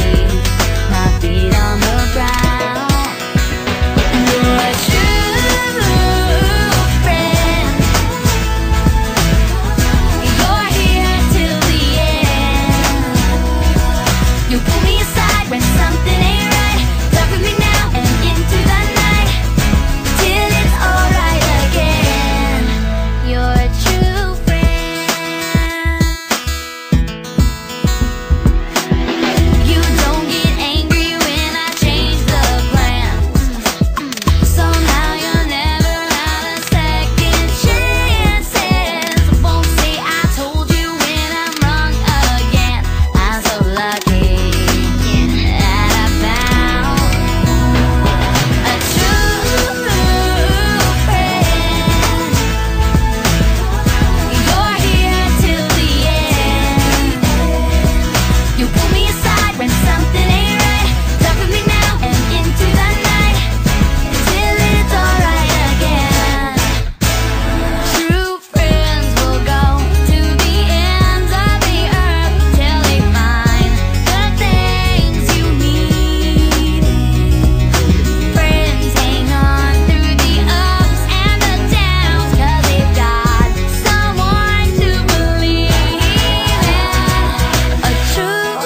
my feet on the ground. You're a true friend. You're here till the end. You pull me aside when something ain't right. Talk with me now and into the night, till it's alright again. You're a true friend. You don't get angry when I change the plans, so now you're never out of second chances. Won't say I told you when I'm wrong again. I'm so lucky that I found a true friend. You're here till the end. You pull me aside when something ain't right. Talk with me now and into the night, till it's alright again. True friends will go to the ends of the earth till they find the things you need. Friends hang on through the ups and the downs, 'cause they've got someone to believe in. A true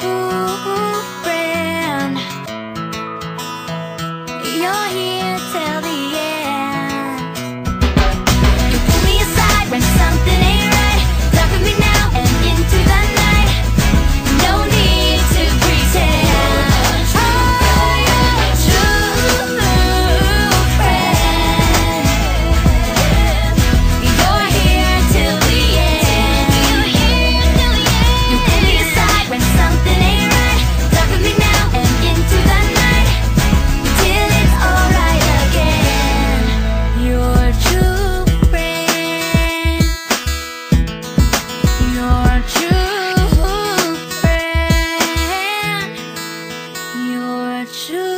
friend. You're here till the end. You pull me aside when something ain't right. Talk with me now and into the night. No need to pretend. Oh, you're a true friend. You're here till the end. You pull me aside when something ain't right. Talk with me now and into the night, till it's alright again. You're a true friend. You're a true friend. You're a true